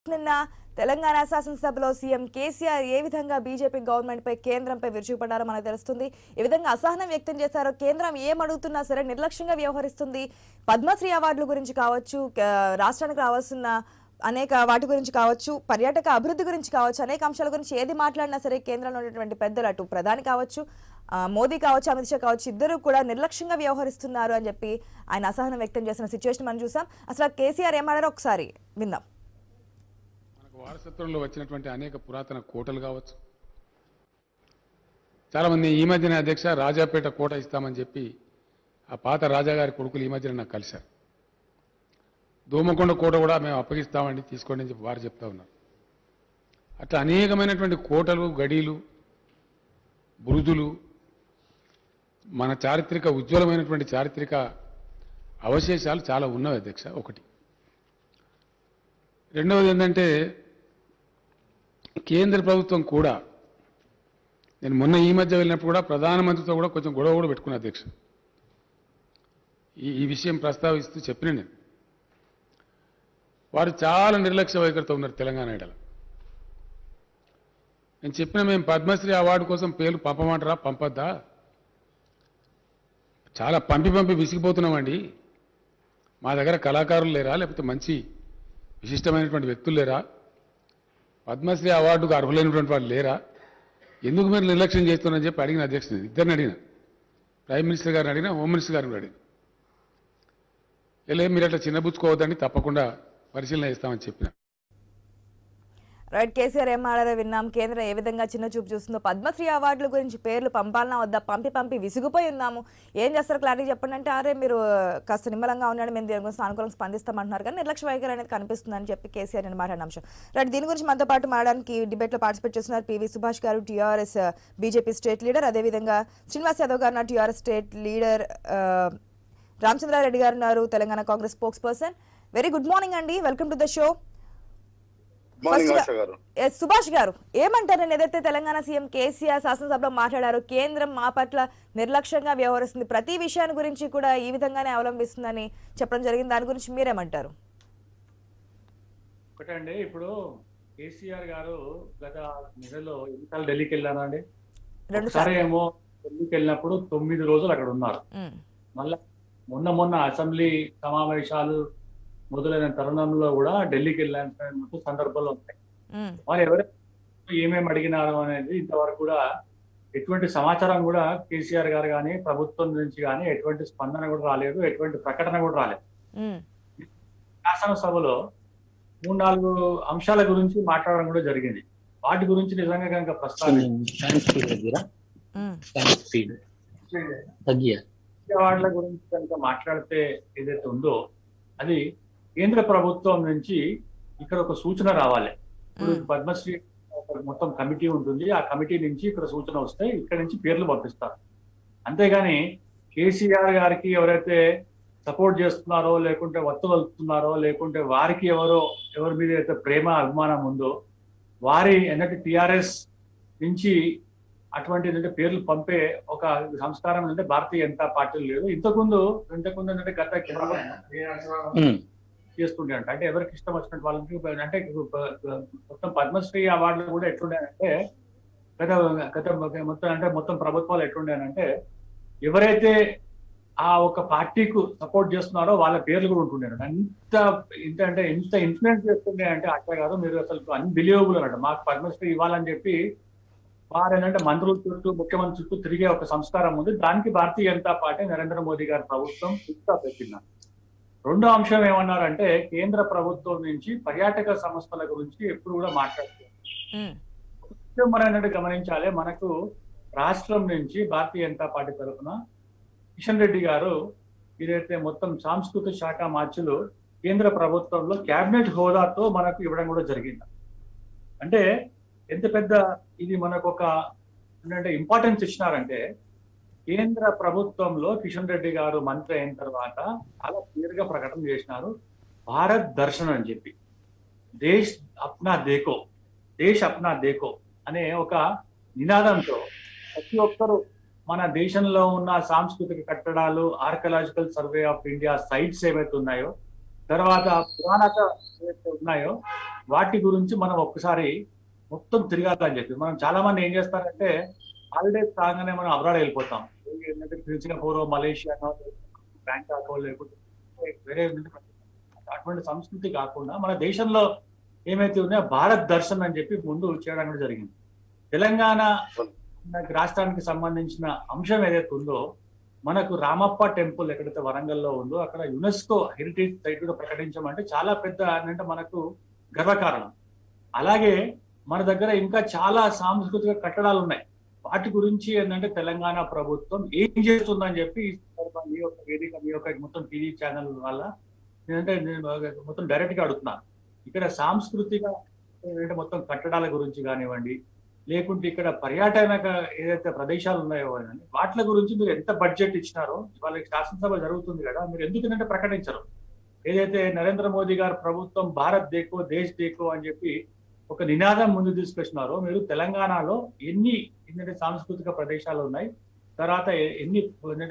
నిన్న తెలంగాణ శాసనసభలో సీఎం కేసీఆర్ ఏ విధంగా బీజేపీ గవర్నమెంట్ పై కేంద్రంపై విరుచుకుపడ్డారో మనకు తెలుస్తుంది. ఈ విధంగా అసహనం వ్యక్తం చేశారో, కేంద్రం ఏం అడుగుతున్నా సరే నిర్లక్ష్యంగా వ్యవహరిస్తుంది. పద్మశ్రీ అవార్డుల గురించి కావచ్చు, రాష్ట్రానికి రావాల్సిన అనేక వాటి గురించి కావచ్చు, పర్యాటక అభివృద్ధి గురించి కావచ్చు, అనేక అంశాల గురించి ఏది మాట్లాడినా సరే కేంద్రంలో ఉన్నటువంటి పెద్దలు, అటు ప్రధాని కావచ్చు, మోదీ కావచ్చు, అమిత్ షా కావచ్చు, ఇద్దరు కూడా నిర్లక్ష్యంగా వ్యవహరిస్తున్నారు అని చెప్పి ఆయన అసహనం వ్యక్తం చేసిన సిచ్యువేషన్ మనం చూసాం. అసలు కేసీఆర్ ఏమాడారో ఒకసారి విందాం. వారసత్వంలో వచ్చినటువంటి అనేక పురాతన కోటలు కావచ్చు. చాలామంది ఈ మధ్యన అధ్యక్ష రాజాపేట కోట ఇస్తామని చెప్పి ఆ పాత రాజాగారి కొడుకులు ఈ మధ్యన నాకు కలిశారు. దోమకొండ కోట కూడా మేము అప్పగిస్తామండి, తీసుకోండి అని చెప్పి వారు చెప్తా ఉన్నారు. అట్లా అనేకమైనటువంటి కోటలు, గడీలు, బురుదులు, మన చారిత్రక ఉజ్వలమైనటువంటి చారిత్రక అవశేషాలు చాలా ఉన్నవి అధ్యక్ష. ఒకటి. రెండవది ఏంటంటే కేంద్ర ప్రభుత్వం కూడా, నేను మొన్న ఈ మధ్య వెళ్ళినప్పుడు కూడా ప్రధానమంత్రితో కూడా కొంచెం గొడవ కూడా పెట్టుకున్నా అధ్యక్ష. ఈ విషయం ప్రస్తావిస్తూ చెప్పిన వారు చాలా నిర్లక్ష్య వైఖరితో ఉన్నారు తెలంగాణ ఎడల. నేను చెప్పిన మేము పద్మశ్రీ అవార్డు కోసం పేర్లు పంపమంటారా, పంపద్దా? చాలా పంపి విసిగిపోతున్నామండి. మా దగ్గర కళాకారులు లేరా, లేకపోతే మంచి విశిష్టమైనటువంటి వ్యక్తులు లేరా, పద్మశ్రీ అవార్డుకు అర్హులైనటువంటి వాళ్ళు లేరా, ఎందుకు మీరు నిర్లక్ష్యం చేస్తున్నారని చెప్పి అడిగిన అధ్యక్షుని. ఇద్దరిని అడిగిన, ప్రైమ్ మినిస్టర్ గారిని అడిగిన, హోమ్ మినిస్టర్ గారిని అడిగిన. ఇలా మీరు అట్లా చిన్నబుచ్చుకోవద్దండి, తప్పకుండా పరిశీలన చేస్తామని చెప్పిన. రైట్, కేసీఆర్ ఏం మాట్లాడారో విన్నాం. కేంద్రం ఏ విధంగా చిన్న చూపు చూస్తుందో, పద్మశ్రీ అవార్డుల గురించి పేర్లు పంపాలన్నా వద్దా, పంపి విసిగిపోయి ఉన్నాము, ఏం చేస్తారో క్లారిటీ చెప్పండి అంటే, అరే మీరు కాస్త నిమ్మలంగా ఉన్నాడు, మేము దీని గురించి సానుకూలంగా స్పందిస్తామంటున్నారు, కానీ నిర్లక్ష్య వైఖరి అనేది కనిపిస్తుందని చెప్పి కేసీఆర్ నేను మాట్లాడిన అంశం. రైట్, దీని గురించి మనతో పాటు మాట్లాడడానికి డిబేట్లో పార్టిసిపేట్ చేస్తున్నారు పివి సుభాష్ గారు, టీఆర్ఎస్ బీజేపీ స్టేట్ లీడర్, అదేవిధంగా శ్రీనివాస్ యాదవ్ గారు TRS state leader, Ramachandra Reddy garu ఉన్నారు, Telangana Congress spokesperson. Very good morning అండి, welcome to the show. Subhash garu ఏమంటారు? ఏదైతే తెలంగాణ సీఎం కేసీఆర్ శాసనసభలో మాట్లాడారు, కేంద్రం మా పట్ల నిర్లక్ష్యంగా వ్యవహరిస్తుంది, ప్రతి విషయాన్ని గురించి కూడా ఈ విధంగానే అవలంబిస్తుందని చెప్పడం జరిగింది, దాని గురించి మీరేమంటారు? ఒకటండి, ఇప్పుడు కేసీఆర్ గారు గత నెలలో ఎన్నికలు ఢిల్లీకి వెళ్ళారా అండి? ఒకసారి ఏమో ఢిల్లీకి వెళ్ళినప్పుడు 9 రోజులు అక్కడ ఉన్నారు. మళ్ళా మొన్న అసెంబ్లీ సమావేశాలు మొదలైన తరుణంలో కూడా ఢిల్లీకి వెళ్ళిన సందర్భాలు ఉంటాయి. వారు ఎవరైనా ఏమేమి అడిగినారు అనేది ఇంతవరకు కూడా ఎటువంటి సమాచారం కూడా కేసీఆర్ గారు కానీ ప్రభుత్వం నుంచి కానీ ఎటువంటి స్పందన కూడా రాలేదు, ఎటువంటి ప్రకటన కూడా రాలేదు. శాసనసభలో 3-4 అంశాల గురించి మాట్లాడడం కూడా జరిగింది. వాటి గురించి నిజంగా కనుక వాటిల గురించి కనుక మాట్లాడితే ఏదైతే ఉందో అది కేంద్ర ప్రభుత్వం నుంచి ఇక్కడ ఒక సూచన రావాలి. ఇప్పుడు పద్మశ్రీ మొత్తం కమిటీ ఉంటుంది, ఆ కమిటీ నుంచి ఇక్కడ సూచన వస్తే ఇక్కడ నుంచి పేర్లు పంపిస్తారు. అంతేగాని కేసీఆర్ గారికి ఎవరైతే సపోర్ట్ చేస్తున్నారో, లేకుంటే వత్తులుతున్నారో, లేకుంటే వారికి ఎవరి మీద అయితే ప్రేమ అభిమానం ఉందో వారి ఎన్నటి టిఆర్ఎస్ నుంచి అటువంటి పేర్లు పంపే ఒక సంస్కారం అంటే భారతీయ జనతా పార్టీలు లేదు. ఇంతకుముందు అంటే గత చేస్తుండే అంటే ఎవరికి ఇష్టం వచ్చినట్టు వాళ్ళకి అంటే మొత్తం పద్మశ్రీ అవార్డులు కూడా ఎట్లుండేనంటే మొత్తం ప్రభుత్వాలు ఎట్లుండేనంటే ఎవరైతే ఆ ఒక పార్టీకు సపోర్ట్ చేస్తున్నారో వాళ్ళ పేర్లు కూడా ఉంటుండే. ఇంత ఇన్ఫ్లుయెన్స్ చేస్తుండే అంటే అట్లా కాదు, మీరు అసలు అన్బిలీవబుల్ అన్నట్టు. మాకు పద్మశ్రీ ఇవ్వాలని చెప్పి వారు ఏంటంటే మంత్రుల చుట్టూ, ముఖ్యమంత్రి చుట్టూ తిరిగే ఒక సంస్కారం ఉంది. దానికి భారతీయ జనతా పార్టీ, నరేంద్ర మోదీ గారి ప్రభుత్వం ఇంకా పెట్టినారు. రెండో అంశం ఏమన్నారంటే, కేంద్ర ప్రభుత్వం నుంచి పర్యాటక సంస్థల గురించి ఎప్పుడు కూడా మాట్లాడుతున్నారు. మనం ఏంటంటే గమనించాలి, మనకు రాష్ట్రం నుంచి భారతీయ జనతా పార్టీ తరఫున కిషన్ రెడ్డి గారు ఏదైతే మొత్తం సాంస్కృతిక శాఖ మార్చులు కేంద్ర ప్రభుత్వంలో కేబినెట్ హోదాతో మనకు ఇవ్వడం కూడా జరిగింది. అంటే ఎంత పెద్ద ఇది మనకు ఒక ఇంపార్టెన్స్ ఇచ్చినారంటే, కేంద్ర ప్రభుత్వంలో కిషన్ రెడ్డి గారు మంత్రి అయిన తర్వాత చాలా క్లియర్ గా ప్రకటన చేసినారు, భారత్ దర్శన్ అని చెప్పి, దేశ్ అప్నా దేకో అనే ఒక నినాదంతో ప్రతి ఒక్కరు మన దేశంలో ఉన్న సాంస్కృతిక కట్టడాలు, Archaeological Survey of India sites ఏవైతే ఉన్నాయో తర్వాత పురాణాత ఏవైతే ఉన్నాయో వాటి గురించి మనం ఒక్కసారి మొత్తం తిరగాలని చెప్పి మనం చాలా మంది ఏం చేస్తారంటే హాలిడేస్ కాగానే మనం అబ్రాడ్ వెళ్ళిపోతాం. ఏంటంటే సింగపూర్, మలేషియా, బ్యాంకాక్ లేకపోతే వేరే అటువంటి సంస్కృతి కాకుండా మన దేశంలో ఏమైతే ఉన్నాయో భారత్ దర్శన్ అని చెప్పి ముందు చేయడం కూడా జరిగింది. తెలంగాణ రాష్ట్రానికి సంబంధించిన అంశం ఏదైతే ఉందో మనకు రామప్ప టెంపుల్ ఎక్కడైతే వరంగల్లో ఉందో అక్కడ యునెస్కో హెరిటేజ్ సైట్ కూడా ప్రకటించమంటే చాలా పెద్ద అంటే మనకు గర్వకారణం. అలాగే మన దగ్గర ఇంకా చాలా సాంస్కృతిక కట్టడాలు ఉన్నాయి. వాటి గురించి ఏంటంటే తెలంగాణ ప్రభుత్వం ఏం చేస్తుందని చెప్పి మీ యొక్క వేదిక మీ యొక్క మొత్తం టీవీ ఛానల్ వల్ల ఏంటంటే నేను మొత్తం డైరెక్ట్ గా అడుగుతున్నాను. ఇక్కడ సాంస్కృతిక ఏంటంటే మొత్తం కట్టడాల గురించి కానివ్వండి, లేకుంటే ఇక్కడ పర్యాటక ఏదైతే ప్రదేశాలు ఉన్నాయో వాటి గురించి మీరు ఎంత బడ్జెట్ ఇచ్చినారో వాళ్ళకి శాసనసభ జరుగుతుంది కదా, మీరు ఎందుకంటే ప్రకటించరు? ఏదైతే నరేంద్ర మోదీ గారు ప్రభుత్వం భారత్ దేకో దేశ్ దేకో అని చెప్పి ఒక నినాదం ముందు తీసుకొచ్చినారో మీరు తెలంగాణలో ఎన్ని సాంస్కృతిక ప్రదేశాలు ఉన్నాయి, తర్వాత ఎన్ని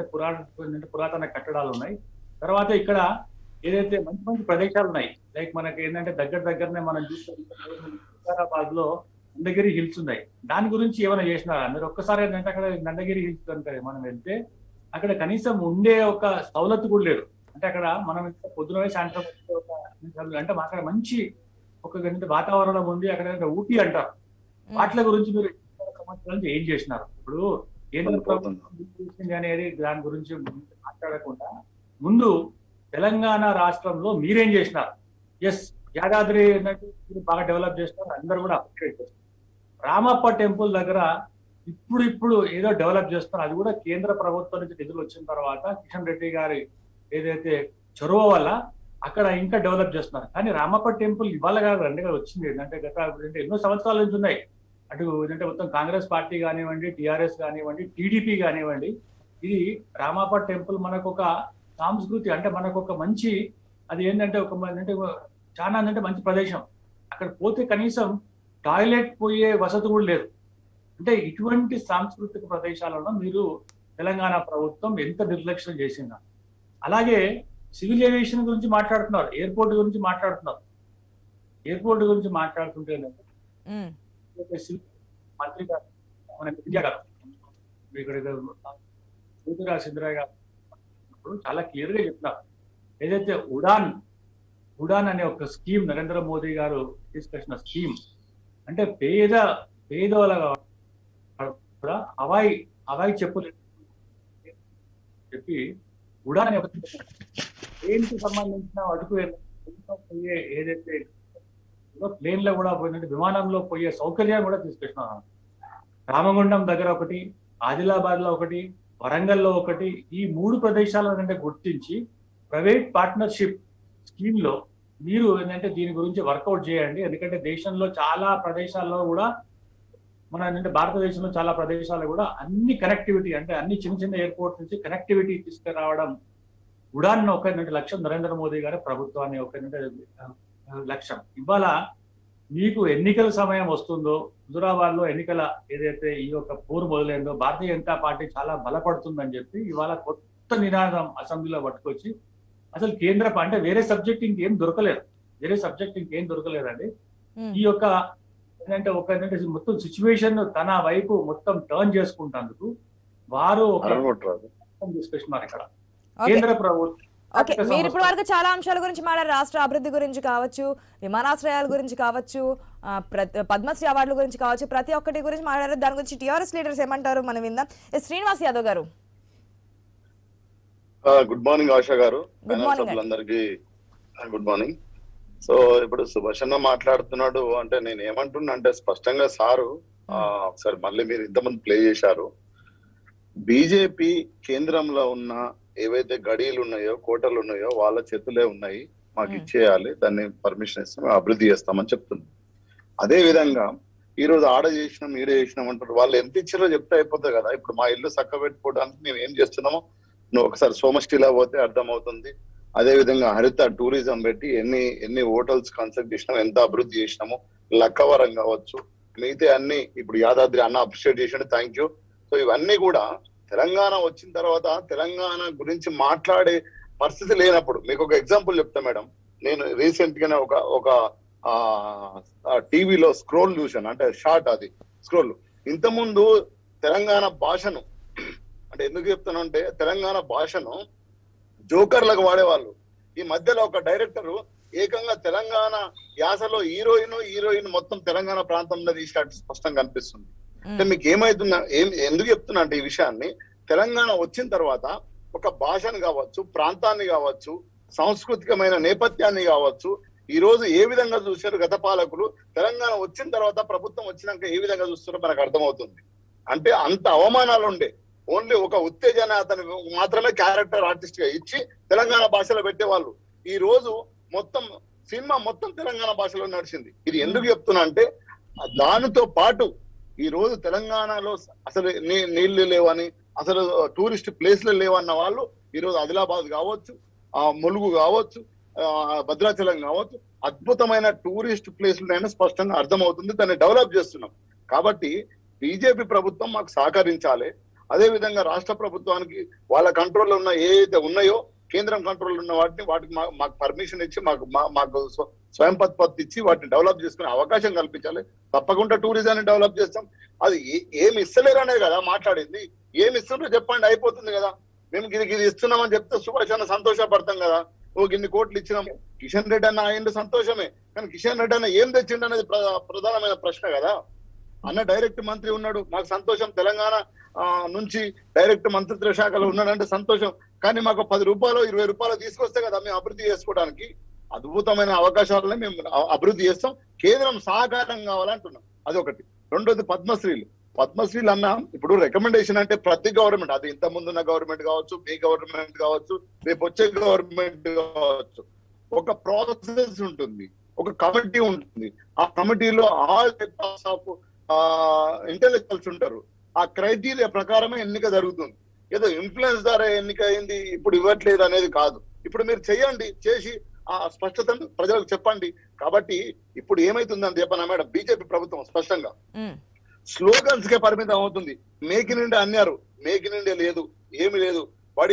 పురాతన కట్టడాలు ఉన్నాయి, తర్వాత ఇక్కడ ఏదైతే మంచి మంచి ప్రదేశాలు ఉన్నాయి, లైక్ మనకి ఏంటంటే దగ్గరనే మనం చూస్తే హైదరాబాద్ లో నందగిరి హిల్స్ ఉన్నాయి. దాని గురించి ఏమైనా చేసినారా మీరు? ఒక్కసారి ఏంటంటే అక్కడ నందగిరి హిల్స్ కనుక మనం వెళ్తే అక్కడ కనీసం ఉండే ఒక సౌలత్ కూడా లేదు. అంటే అక్కడ మనం పొద్దున సాయంత్రం అంటే అక్కడ మంచి ఒక వాతావరణం ఉంది. అక్కడ ఊటీ అంటారు. వాటి గురించి మీరు సంవత్సరాల నుంచి ఏం చేసినారు? ఇప్పుడు కేంద్ర ప్రభుత్వం అనేది దాని గురించి మాట్లాడకుండా ముందు తెలంగాణ రాష్ట్రంలో మీరేం చేసినారు? ఎస్, యాదాద్రి బాగా డెవలప్ చేస్తున్నారు, అందరూ కూడా అప్గ్రేడ్ చేస్తున్నారు. రామప్ప టెంపుల్ దగ్గర ఇప్పుడు ఏదో డెవలప్ చేస్తున్నారు. అది కూడా కేంద్ర ప్రభుత్వం నుంచి నిధులు వచ్చిన తర్వాత కిషన్ రెడ్డి గారి ఏదైతే చొరవ వల్ల అక్కడ ఇంకా డెవలప్ చేస్తున్నారు. కానీ రామప్ప టెంపుల్ ఇవాళ కాదు, రెండు వచ్చింది. ఏంటంటే గత ఎన్నో సంవత్సరాల నుంచి ఉన్నాయి. అటు ఏంటంటే మొత్తం కాంగ్రెస్ పార్టీ కానివ్వండి, టిఆర్ఎస్ కానివ్వండి, టీడీపీ కానివ్వండి, ఇది రామప్ప టెంపుల్ మనకు ఒక సంస్కృతి, అంటే మనకు ఒక మంచి అది ఏంటంటే ఒక అంటే చాలా అంటే మంచి ప్రదేశం. అక్కడ పోతే కనీసం టాయిలెట్ పోయే వసతి కూడా లేదు. అంటే ఇటువంటి సాంస్కృతిక ప్రదేశాలను మీరు తెలంగాణ ప్రభుత్వం ఎంత నిర్లక్ష్యం చేసిందా? అలాగే సివిల్ ఏవియేషన్ గురించి మాట్లాడుతున్నారు, ఎయిర్పోర్ట్ గురించి మాట్లాడుతున్నారు. ఎయిర్పోర్ట్ గురించి మాట్లాడుతుంటే మంత్రి గారు మన ఇండియా గారు ఇక్కడ సింధరాజ్ గారు చాలా క్లియర్ గా చెప్తున్నారు. ఏదైతే ఉడాన్ అనే ఒక స్కీమ్ నరేంద్ర మోదీ గారు తీసుకొచ్చిన స్కీమ్, అంటే పేదవాళ్ళ కూడా హవాయి చెప్పులు చెప్పి ఉడాన్ అనే ఒక ట్రైన్కి సంబంధించిన అడుగు పోయే ఏదైతే ప్లేన్ లో కూడా పోయినట్టు విమానంలో పోయే సౌకర్యాన్ని కూడా తీసుకొచ్చినారు. రామగుండం దగ్గర ఒకటి, ఆదిలాబాద్ లో ఒకటి, వరంగల్లో ఒకటి, ఈ 3 ప్రదేశాలను గుర్తించి ప్రైవేట్ పార్ట్నర్షిప్ స్కీమ్ లో మీరు ఏంటంటే దీని గురించి వర్కౌట్ చేయండి. ఎందుకంటే దేశంలో చాలా ప్రదేశాల్లో కూడా మన ఏంటంటే భారతదేశంలో చాలా ప్రదేశాలు కూడా అన్ని కనెక్టివిటీ, అంటే అన్ని చిన్న ఎయిర్పోర్ట్ నుంచి కనెక్టివిటీ తీసుకురావడం ఉడాన్ ఒక లక్ష్యం నరేంద్ర మోదీ గారి ప్రభుత్వాన్ని ఒక లక్ష్యం. ఇవాళ మీకు ఎన్నికల సమయం వస్తుందో, హుజురాబాద్ లో ఎన్నికల ఏదైతే ఈ యొక్క పోరు మొదలైందో భారతీయ జనతా పార్టీ చాలా బలపడుతుందని చెప్పి ఇవాళ కొత్త నినాదం అసెంబ్లీలో పట్టుకొచ్చి అసలు కేంద్ర అంటే వేరే సబ్జెక్ట్ ఇంకేం దొరకలేదండి. ఈ యొక్క ఏంటంటే మొత్తం సిచ్యువేషన్ తన వైపు మొత్తం టర్న్ చేసుకుంటేందుకు వారు తీసుకొచ్చినారు ఇక్కడ కేంద్ర ప్రభుత్వం. ఓకే, మీరు ఇప్పటి వరకు చాలా అంశాల గురించి మాట్లాడారు. రాష్ట్ర అభివృద్ధి గురించి కావచ్చు, విమానాశ్రయాల గురించి కావచ్చు, పద్మశ్రీ అవార్డుల గురించి కావచ్చు, ప్రతి ఒక్కటి గురించి మాట్లాడారు. దాని గురించి టీఆర్ఎస్ లీడర్స్ ఏమంటారు మనం విందాం. శ్రీనివాస్ యాదవ్ గారు. గుడ్ మార్నింగ్ ఆశా గారు, సభ్యులందరికీ గుడ్ మార్నింగ్. సో ఇప్పుడు సుభాష్ మాట్లాడుతున్నాడు అంటే నేను ఏమంటున్నా అంటే స్పష్టంగా సారు ఒకసారి మళ్ళీ మీరు ఇంతమంది ప్లే చేశారు. బీజేపీ కేంద్రంలో ఉన్న ఏవైతే గడీలు ఉన్నాయో, కోటలు ఉన్నాయో వాళ్ళ చేతులే ఉన్నాయి, మాకు ఇచ్చేయాలి, దాన్ని పర్మిషన్ ఇస్తాం, అభివృద్ధి చేస్తామని చెప్తుంది. అదే విధంగా ఈ రోజు ఆడ చేసినాం ఈడ చేసినాం అంటారు. వాళ్ళు ఎంత ఇచ్చారో చెప్తే అయిపోతుంది కదా. ఇప్పుడు మా ఇల్లు చక్క పెట్టుకోవడానికి మేము ఏం చేస్తున్నామో నువ్వు ఒకసారి సోమష్టిలా పోతే అర్థమవుతుంది. అదే విధంగా హరిత టూరిజం పెట్టి ఎన్ని హోటల్స్ కన్స్ట్రక్ట్ చేసినాం, ఎంత అభివృద్ధి చేసినాము, లక్కవరం కావచ్చు, మిగతా అన్ని ఇప్పుడు యాదాద్రి అన్న అప్రిషియేట్ చేసినట్టు థ్యాంక్ యూ. సో ఇవన్నీ కూడా తెలంగాణ వచ్చిన తర్వాత తెలంగాణ గురించి మాట్లాడే పరిస్థితి లేనప్పుడు, మీకు ఒక ఎగ్జాంపుల్ చెప్తా మేడం. నేను రీసెంట్ గానే ఒక టీవీలో స్క్రోల్ చూశాను, అంటే షార్ట్ అది స్క్రోల్. ఇంతకుముందు తెలంగాణ భాషను, అంటే ఎందుకు చెప్తానంటే తెలంగాణ భాషను జోకర్లకు వాడేవాళ్ళు. ఈ మధ్యలో ఒక డైరెక్టర్ ఏకంగా తెలంగాణ యాసలో హీరోయిన్ మొత్తం తెలంగాణ ప్రాంతంలో తీసినట్టు స్పష్టంగా కనిపిస్తుంది. అంటే మీకు ఏమైతుందా, ఎందుకు చెప్తున్నా అంటే ఈ విషయాన్ని, తెలంగాణ వచ్చిన తర్వాత ఒక భాషను కావచ్చు, ప్రాంతాన్ని కావచ్చు, సాంస్కృతికమైన నేపథ్యాన్ని కావచ్చు, ఈ రోజు ఏ విధంగా చూశారు గత పాలకులు, తెలంగాణ వచ్చిన తర్వాత ప్రభుత్వం వచ్చినాక ఏ విధంగా చూస్తారో మనకు అర్థమవుతుంది. అంటే అంత అవమానాలు ఉండే, ఓన్లీ ఒక ఉత్తేజన అతను మాత్రమే క్యారెక్టర్ ఆర్టిస్ట్ గా ఇచ్చి తెలంగాణ భాషలో పెట్టేవాళ్ళు. ఈ రోజు మొత్తం సినిమా మొత్తం తెలంగాణ భాషలో నడిచింది. ఇది ఎందుకు చెప్తున్నా అంటే దానితో పాటు ఈ రోజు తెలంగాణలో అసలు నీళ్లు లేవని, అసలు టూరిస్ట్ ప్లేస్లు లేవన్న వాళ్ళు ఈ రోజు ఆదిలాబాద్ కావచ్చు, ములుగు కావచ్చు, భద్రాచలం కావచ్చు, అద్భుతమైన టూరిస్ట్ ప్లేస్లు స్పష్టంగా అర్థమవుతుంది. దాన్ని డెవలప్ చేస్తున్నాం. కాబట్టి బీజేపీ ప్రభుత్వం మాకు సహకరించాలి. అదే విధంగా రాష్ట్ర ప్రభుత్వానికి వాళ్ళ కంట్రోల్లో ఉన్న ఏదైతే ఉన్నాయో, కేంద్రం కంట్రోల్ ఉన్న వాటికి మాకు పర్మిషన్ ఇచ్చి మాకు స్వయం ప్రతిపత్తి ఇచ్చి వాటిని డెవలప్ చేసుకునే అవకాశం కల్పించాలి. తప్పకుండా టూరిజాన్ని డెవలప్ చేస్తాం. అది ఏమి ఇస్తలేరు అనేది కదా మాట్లాడింది. ఏమి ఇస్తున్నారో చెప్పండి, అయిపోతుంది కదా. మేము ఇది ఇస్తున్నామని చెప్తే సుభాష్ అన్న సంతోషపడతాం కదా. ఇన్ని కోట్లు ఇచ్చినాము, కిషన్ రెడ్డి అన్న అయ్యిండు సంతోషమే, కానీ కిషన్ రెడ్డి అన్న ఏం తెచ్చిండు అనేది ప్రధానమైన ప్రశ్న కదా. అన్న డైరెక్ట్ మంత్రి ఉన్నాడు, మాకు సంతోషం. తెలంగాణ నుంచి డైరెక్ట్ మంత్రిత్వ శాఖలో ఉన్నాడంటే సంతోషం. కానీ మాకు 10 రూపాయలు 20 రూపాయలు తీసుకొస్తే కదా మేము అభివృద్ధి చేసుకోవడానికి. అద్భుతమైన అవకాశాలనే మేము అభివృద్ధి చేస్తాం. కేంద్రం సహకారం కావాలంటున్నాం, అదొకటి. రెండోది పద్మశ్రీలు అన్న ఇప్పుడు రికమెండేషన్ అంటే ప్రతి గవర్నమెంట్, అది ఇంత ముందున్న గవర్నమెంట్ కావచ్చు, మీ గవర్నమెంట్ కావచ్చు, రేపు వచ్చే గవర్నమెంట్ కావచ్చు, ఒక ప్రాసెస్ ఉంటుంది, ఒక కమిటీ ఉంటుంది. ఆ కమిటీలో ఆల్ టైప్స్ ఆఫ్ ఇంటెలెక్చువల్స్ ఉంటారు. ఆ క్రైటీరియా ప్రకారమే ఎన్నిక జరుగుతుంది. ఏదో ఇన్ఫ్లుయెన్స్ ద్వారా ఎన్నిక అయింది ఇప్పుడు ఇవ్వట్లేదు అనేది కాదు. ఇప్పుడు మీరు చేయండి, చేసి ఆ స్పష్టతను ప్రజలకు చెప్పండి. కాబట్టి ఇప్పుడు ఏమైతుందని చెప్పనా మేడం, బీజేపీ ప్రభుత్వం స్పష్టంగా స్లోగన్స్ కే పరిమితం అవుతుంది. మేక్ ఇన్ ఇండియా అన్నారు, మేక్ ఇన్ ఇండియా లేదు, ఏమి లేదు. బడి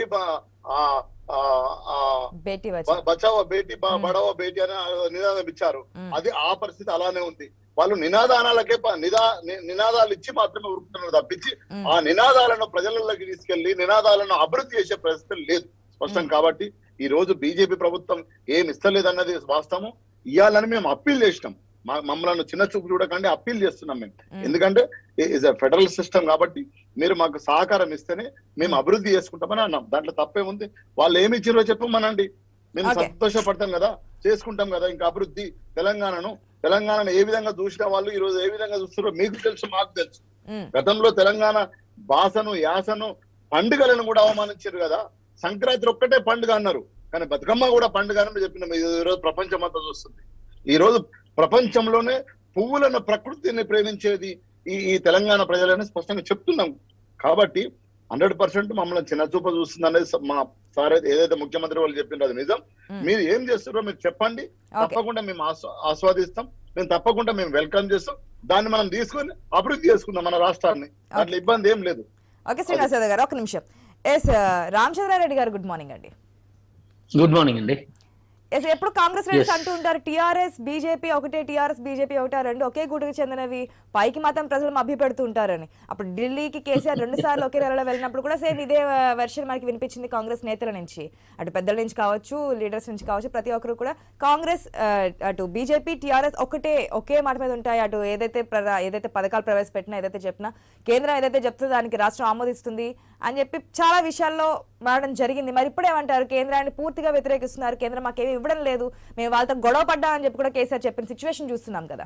బచావో బేటీ బడావో బేటీ అని నినాదం ఇచ్చారు. అది ఆ పరిస్థితి అలానే ఉంది. వాళ్ళు నినాదాలకే నినాదాలు ఇచ్చి మాత్రమే ఉరుకుతున్నారు తప్పించి ఆ నినాదాలను ప్రజలలోకి తీసుకెళ్లి నినాదాలను అభివృద్ధి చేసే పరిస్థితి లేదు స్పష్టం. కాబట్టి ఈ రోజు బీజేపీ ప్రభుత్వం ఏమి ఇస్తలేదు అన్నది వాస్తవం. ఇవ్వాలని మేము అప్పీల్ చేసినాం. మమ్మల్ని చిన్న చూపు చూడకండి, అప్పీల్ చేస్తున్నాం మేము. ఎందుకంటే ఇస్ అ ఫెడరల్ సిస్టమ్ కాబట్టి మీరు మాకు సహకారం ఇస్తేనే మేము అభివృద్ధి చేసుకుంటామని అన్నాం. దాంట్లో తప్పే ఉంది. వాళ్ళు ఏమి ఇచ్చిరో చెప్పమనండి, మేము సంతోషపడతాం కదా, చేసుకుంటాం కదా. ఇంకా అభివృద్ధి తెలంగాణను ఏ విధంగా చూసిన వాళ్ళు ఈ రోజు ఏ విధంగా చూస్తారో మీకు తెలుసు, మాకు తెలుసు. గతంలో తెలంగాణ భాషను, యాసను, పండుగలను కూడా అవమానించారు కదా. సంక్రాంతి ఒక్కటే పండుగ అన్నారు, కానీ బతుకమ్మ కూడా పండుగ అని చెప్పిన ఈ రోజు ప్రపంచం అంతా చూస్తుంది. ఈ రోజు ప్రపంచంలోనే పువ్వులను, ప్రకృతిని ప్రేమించేది ఈ తెలంగాణ ప్రజలని స్పష్టంగా చెప్తున్నాం. కాబట్టి 100% మమ్మల్ని చిన్న చూపు చూస్తుంది అనేది మా సార్ ఏదైతే ముఖ్యమంత్రి వాళ్ళు చెప్పిండ్రో అది నిజం. మీరు ఏం చేస్తారో మీరు చెప్పండి, తప్పకుండా మేము ఆస్వాదిస్తాం. తప్పకుండా మేము వెల్కమ్ చేస్తాం. దాన్ని మనం తీసుకొని అభివృద్ధి చేసుకుందాం మన రాష్ట్రాన్ని. దాంట్లో ఇబ్బంది ఏం లేదు. ఓకే శ్రీనివాస్ గారు, ఒక నిమిషం. రామచంద్రారెడ్డి గారు, గుడ్ మార్నింగ్ అండి. గుడ్ మార్నింగ్ అండి. ఎప్పుడు కాంగ్రెస్ లీడర్స్ అంటూ ఉంటారు టీఆర్ఎస్ బీజేపీ ఒకటే, టీఆర్ఎస్ బీజేపీ ఒకటే, రెండు ఒకే గూటికి చెందినవి, పైకి మాత్రం ప్రజలు మభ్యపెడుతూ ఉంటారని. అప్పుడు ఢిల్లీకి కేసీఆర్ 2 సార్లు ఒకే నెలలో వెళ్ళినప్పుడు కూడా సేమ్ ఇదే వెర్షన్ మనకి వినిపించింది కాంగ్రెస్ నేతల నుంచి, అటు పెద్దల నుంచి కావచ్చు, లీడర్స్ నుంచి కావచ్చు. ప్రతి ఒక్కరు కూడా కాంగ్రెస్, అటు బీజేపీ, టీఆర్ఎస్ ఒకే మాట మీద ఉంటాయి. అటు ఏదైతే పథకాలు ప్రవేశపెట్టినా, ఏదైతే చెప్పినా, కేంద్రం ఏదైతే చెప్తుందో దానికి రాష్ట్రం ఆమోదిస్తుంది అని చెప్పి చాలా విషయాల్లో మారడం జరిగింది. మరి ఇప్పుడు ఏమంటారు? కేంద్రాన్ని పూర్తిగా వ్యతిరేకిస్తున్నారు, కేంద్రం మాకేమీ ఇవ్వడం లేదు, మేము వాళ్ళతో గొడవ పడ్డామని చెప్పి కూడా కేసీఆర్ చెప్పిన సిచ్యువేషన్ చూస్తున్నాం కదా.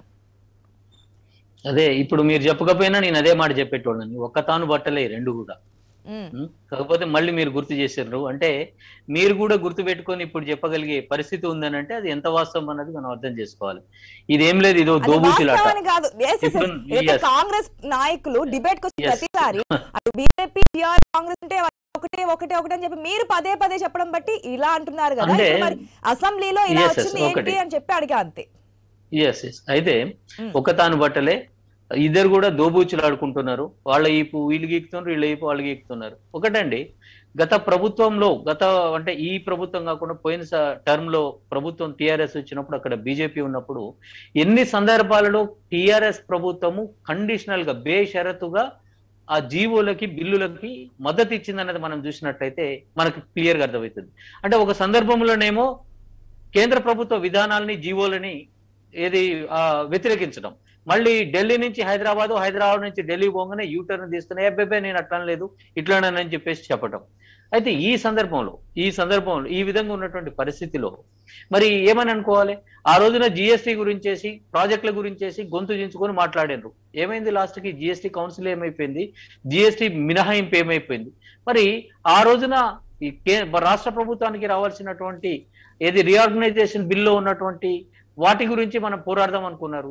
అదే ఇప్పుడు మీరు చెప్పకపోయినా నేను అదే మాట చెప్పేటోళ్ళని, ఒక్కతాను బట్టలే రెండు కూడా. కాకపోతే మళ్ళీ మీరు గుర్తు చేశారు అంటే మీరు కూడా గుర్తు పెట్టుకొని ఇప్పుడు చెప్పగలిగే పరిస్థితి ఉందని అంటే అది ఎంత వాస్తవం అన్నది మనం అర్థం చేసుకోవాలి. ఇదేం లేదు, ఇదో దోబూచిలాట కాదు. కాంగ్రెస్ నాయకులు డిబేట్ కు ప్రతిసారి బీజేపీ, టీఆర్, కాంగ్రెస్ అంటే ఒకటే అని చెప్పి మీరు పదే చెప్పడం బట్టి ఇలా అంటున్నారు కదా. మరి అసెంబ్లీలో ఇలా వచ్చింది ఏంటి అని చెప్పి అడిగా అంతే. అయితే ఒకతాను బట్టలే, ఇద్దరు కూడా దోబూచులు ఆడుకుంటున్నారు. వాళ్ళ ఈపు వీళ్ళు గీకుతున్నారు, వీళ్ళ ఈపు వాళ్ళు గీకుతున్నారు. ఒకటండి, గత ప్రభుత్వంలో అంటే ఈ ప్రభుత్వం కాకుండా పోయిన టర్మ్ లో ప్రభుత్వం టిఆర్ఎస్ వచ్చినప్పుడు అక్కడ బీజేపీ ఉన్నప్పుడు ఎన్ని సందర్భాలలో టిఆర్ఎస్ ప్రభుత్వము కండిషనల్ గా బేషరతుగా ఆ జీవోలకి బిల్లులకి మద్దతు ఇచ్చిందన్నది మనం చూసినట్లయితే మనకు క్లియర్ గా అర్థమవుతుంది. అంటే ఒక సందర్భంలోనేమో కేంద్ర ప్రభుత్వ విధానాలని జీవోలని వ్యతిరేకించడం, మళ్ళీ ఢిల్లీ నుంచి హైదరాబాద్ నుంచి ఢిల్లీ పోగానే యూటర్న్ తీసుకుని అబ్బే నేను అట్లా లేదు ఇట్లానని చెప్పేసి చెప్పటం. అయితే ఈ సందర్భంలో ఈ విధంగా ఉన్నటువంటి పరిస్థితిలో మరి ఏమని అనుకోవాలి? ఆ రోజున జిఎస్టీ గురించేసి ప్రాజెక్టుల గురించేసి గొంతు దించుకొని మాట్లాడారు. ఏమైంది? లాస్ట్ కి జిఎస్టీ కౌన్సిల్ ఏమైపోయింది, జిఎస్టీ మినహాయింపు ఏమైపోయింది? మరి ఆ రోజున రాష్ట్ర ప్రభుత్వానికి రావాల్సినటువంటి రీఆర్గనైజేషన్ బిల్లో ఉన్నటువంటి వాటి గురించి మనం పోరాడదాం అనుకున్నారు.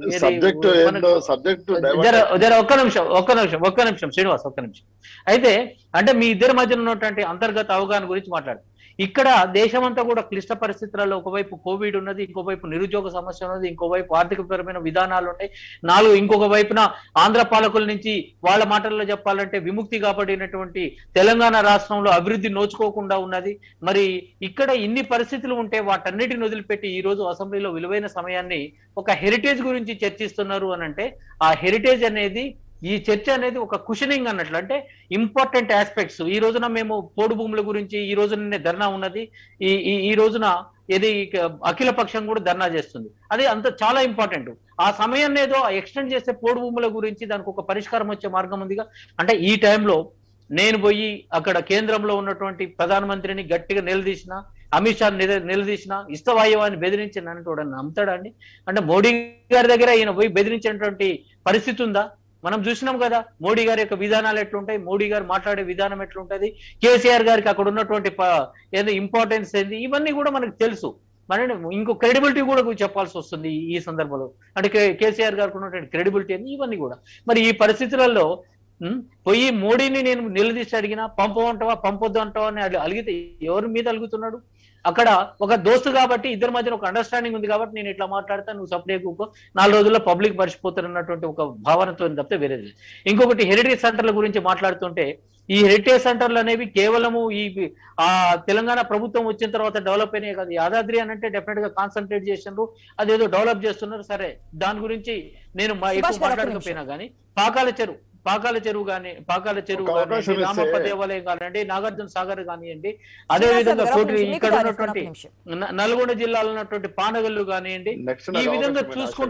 ఒక్క నిమిషం శ్రీనివాస్, ఒక్క నిమిషం. అయితే అంటే మీ ఇద్దరి మధ్య ఉన్నటువంటి అంతర్గత అవగాహన గురించి మాట్లాడు. ఇక్కడ దేశమంతా కూడా క్లిష్ట పరిస్థితులలో ఒకవైపు కోవిడ్ ఉన్నది, ఇంకోవైపు నిరుద్యోగ సమస్య ఉన్నది, ఇంకోవైపు ఆర్థికపరమైన విధానాలు ఉంటాయి, ఇంకొక వైపున ఆంధ్ర పాలకుల నుంచి వాళ్ళ మాటల్లో చెప్పాలంటే విముక్తి కాబడినటువంటి తెలంగాణ రాష్ట్రంలో అభివృద్ధి నోచుకోకుండా ఉన్నది. మరి ఇక్కడ ఇన్ని పరిస్థితులు ఉంటే వాటన్నిటిని వదిలిపెట్టి ఈ రోజు అసెంబ్లీలో విలువైన సమయాన్ని ఒక హెరిటేజ్ గురించి చర్చిస్తున్నారు అని అంటే ఆ హెరిటేజ్ అనేది ఈ చర్చ అనేది ఒక కుషనింగ్ అన్నట్లు. అంటే ఇంపార్టెంట్ ఆస్పెక్ట్స్ ఈ రోజున మేము పోడు భూముల గురించి ఈ రోజున ధర్నా ఉన్నది, ఈ రోజున అఖిల పక్షం కూడా ధర్నా చేస్తుంది. అది అంత చాలా ఇంపార్టెంట్. ఆ సమయాన్ని ఏదో ఎక్స్టెండ్ చేస్తే పోడు భూముల గురించి దానికి ఒక పరిష్కారం వచ్చే మార్గం ఉందిగా. అంటే ఈ టైంలో నేను పోయి అక్కడ కేంద్రంలో ఉన్నటువంటి ప్రధానమంత్రిని గట్టిగా నిలదీసిన, అమిత్ షా నిలదీసిన, ఇష్టవాయువాన్ని బెదిరించిన అంటే నమ్ముతాడా అండి? అంటే మోడీ గారి దగ్గర ఈయన పోయి బెదిరించినటువంటి పరిస్థితి ఉందా? మనం చూసినాం కదా మోడీ గారి యొక్క విధానాలు ఎట్లుంటాయి, మోడీ గారు మాట్లాడే విధానం ఎట్లుంటది, కేసీఆర్ గారికి అక్కడ ఉన్నటువంటి ఇంపార్టెన్స్ ఏంది, ఇవన్నీ కూడా మనకు తెలుసు. మరి ఇంకో క్రెడిబిలిటీ కూడా చెప్పాల్సి వస్తుంది ఈ సందర్భంలో. అంటే కేసీఆర్ గారికి ఉన్నటువంటి క్రెడిబిలిటీ ఏంది, ఇవన్నీ కూడా. మరి ఈ పరిస్థితులలో పోయి మోడీని నేను నిలదీసి అడిగినా పంపమంటావా పంపొద్దు అంటావా అని అలిగితే ఎవరి మీద అలుగుతున్నాడు? అక్కడ ఒక దోస్తు కాబట్టి ఇద్దరి మధ్యన ఒక అండర్స్టాండింగ్ ఉంది కాబట్టి నేను ఇట్లా మాట్లాడతా, నువ్వు సపరేట్ కూకో, 4 రోజుల్లో పబ్లిక్ మర్చిపోతారన్నటువంటి ఒక భావనతో తప్పితే వేరేది. ఇంకొకటి హెరిటేజ్ సెంటర్ల గురించి మాట్లాడుతుంటే ఈ హెరిటేజ్ సెంటర్లు అనేవి కేవలము తెలంగాణ ప్రభుత్వం వచ్చిన తర్వాత డెవలప్ అయినాయి కాదు. యాదాద్రి అని అంటే డెఫినెట్ గా కాన్సన్ట్రేట్ చేసినారు, అదేదో డెవలప్ చేస్తున్నారు. సరే, దాని గురించి నేను ఎక్కువ మాట్లాడకపోయినా కానీ పాకాల చెరువు కానీ రామప్ప దేవాలయం కానివ్వండి, నాగార్జున సాగర్ కానివ్వండి, అదే విధంగా ఇక్కడ ఉన్నటువంటి నల్గొండ జిల్లాలో ఉన్నటువంటి పానగల్లు కానివ్వండి, ఈ విధంగా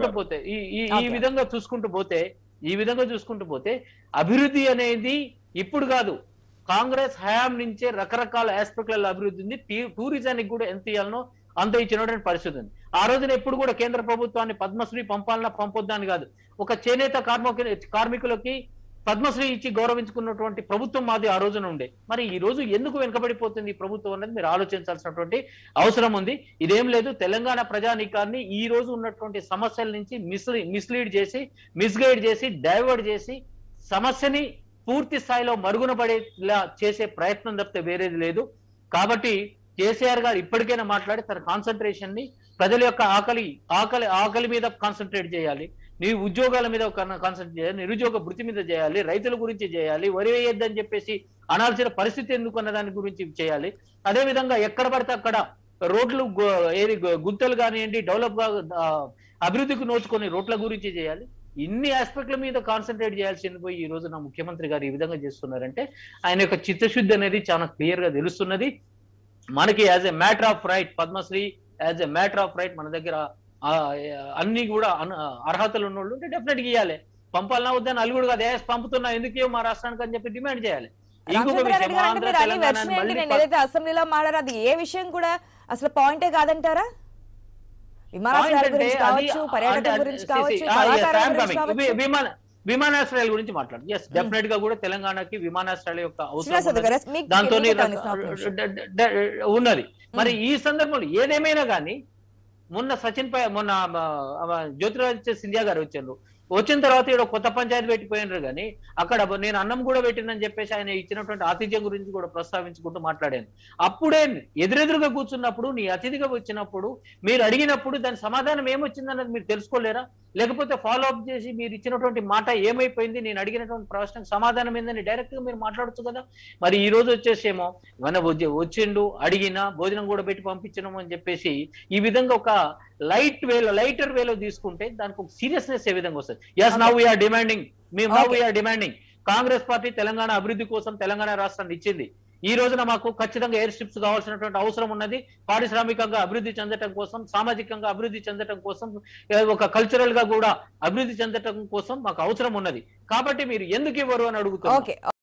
చూసుకుంటూ పోతే అభివృద్ధి అనేది ఇప్పుడు కాదు, కాంగ్రెస్ హయాం నుంచే రకరకాల ఆస్పెక్ట్లలో అభివృద్ధి ఉంది. టూరిజానికి కూడా ఎంత ఇవ్వాలనో అంత ఇచ్చినటువంటి పరిస్థితి ఉంది. ఆ రోజున ఎప్పుడు కూడా కేంద్ర ప్రభుత్వాన్ని పద్మశ్రీ పంపాలన్నా పంపొద్దా అని కాదు, ఒక చేనేత కార్మికులకి పద్మశ్రీ ఇచ్చి గౌరవించుకున్నటువంటి ప్రభుత్వం మాది ఆ రోజున ఉండే. మరి ఈ రోజు ఎందుకు వెనుకబడిపోతుంది ఈ ప్రభుత్వం అనేది మీరు ఆలోచించాల్సినటువంటి అవసరం ఉంది. ఇదేం లేదు, తెలంగాణ ప్రజానీకాన్ని ఈ రోజు ఉన్నటువంటి సమస్యల నుంచి మిస్గైడ్ చేసి డైవర్ట్ చేసి సమస్యని పూర్తి స్థాయిలో మరుగున పడేలా చేసే ప్రయత్నం తప్పితే వేరేది లేదు. కాబట్టి కేసీఆర్ గారు ఇప్పటికైనా మాట్లాడి తన కాన్సన్ట్రేషన్ ని ప్రజల యొక్క ఆకలి మీద కాన్సన్ట్రేట్ చేయాలి, నీ ఉద్యోగాల మీద కాన్సన్ట్రేట్ చేయాలి, నిరుద్యోగ భృతి మీద చేయాలి, రైతుల గురించి చేయాలి, వరి వేయొద్దని చెప్పేసి అనాల్సిన పరిస్థితి ఎందుకు అన్న దాని గురించి చేయాలి. అదే విధంగా ఎక్కడ పడితే అక్కడ రోడ్లు గుంతలు కానివ్వండి, అభివృద్ధికి నోచుకొని రోడ్ల గురించి చేయాలి. ఇన్ని ఆస్పెక్ట్ల మీద కాన్సన్ట్రేట్ చేయాల్సింది పోయి ఈ రోజు నా ముఖ్యమంత్రి గారు ఈ విధంగా చేస్తున్నారంటే ఆయన యొక్క చిత్తశుద్ధి అనేది చాలా క్లియర్ గా తెలుస్తున్నది. మనకి as a matter of right Padma Shri as a matter of right మన దగ్గర అన్ని కూడా అర్హతలు ఉన్న వాళ్ళు ఉంటే డెఫినెట్ గా ఇవ్వాలి. పంపాలన్నా వద్దని అలుగుడు కాదు, పంపుతున్నా ఎందుకే మా రాష్ట్రానికి అని చెప్పి డిమాండ్ చేయాలి. ఇంకొక విషయం అసెంబ్లీలో మాట్లాడారు, అది ఏ విషయం కూడా అసలు పాయింటే కాదంటారా? విమానాశ్రయాల గురించి మాట్లాడు. ఎస్, డెఫినెట్ గా కూడా తెలంగాణకి విమానాశ్రయాల యొక్క అవసరం దాంతో ఉన్నది. మరి ఈ సందర్భంలో ఏదేమైనా కానీ మొన్న జ్యోతిరాదిత్య సింధియా గారు వచ్చారు, వచ్చిన తర్వాత ఇక్కడ కొత్త పంచాయతీ పెట్టిపోయినారు కానీ అక్కడ నేను అన్నం కూడా పెట్టిందని చెప్పేసి ఆయన ఇచ్చినటువంటి ఆతిథ్యం గురించి కూడా ప్రస్తావించుకుంటూ మాట్లాడాను. అప్పుడే ఎదురెదురుగా కూర్చున్నప్పుడు నీ అతిథిగా వచ్చినప్పుడు మీరు అడిగినప్పుడు దాని సమాధానం ఏమొచ్చిందన్నది మీరు తెలుసుకోలేరా? లేకపోతే ఫాలో అప్ చేసి మీరు ఇచ్చినటువంటి మాట ఏమైపోయింది, నేను అడిగినటువంటి ప్రశ్నకు సమాధానం ఏందని డైరెక్ట్ గా మీరు మాట్లాడచ్చు కదా. మరి ఈ రోజు వచ్చేసేమో మన వచ్చిండు అడిగినా భోజనం కూడా పెట్టి పంపించడం అని చెప్పేసి ఈ విధంగా ఒక లైటర్ వేలో తీసుకుంటే దానికి ఒక సీరియస్నెస్ ఏ విధంగా వస్తుంది. As now we're demanding Congress party Telangana అభివృద్ధి కోసం తెలంగాణ రాష్ట్రాన్ని ఇచ్చింది. ఈ రోజున మాకు ఖచ్చితంగా ఎయిర్ స్ట్రిప్స్ కావాల్సినటువంటి అవసరం ఉన్నది. పారిశ్రామికంగా అభివృద్ధి చెందటం కోసం, సామాజికంగా అభివృద్ధి చెందటం కోసం, ఒక కల్చరల్ గా కూడా అభివృద్ధి చెందటం కోసం మాకు అవసరం ఉన్నది. కాబట్టి మీరు ఎందుకు ఇవ్వరు అని అడుగుతున్నారు.